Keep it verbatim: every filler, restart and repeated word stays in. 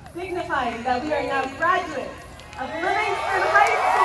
signifying that we are now graduates of Livingston High School.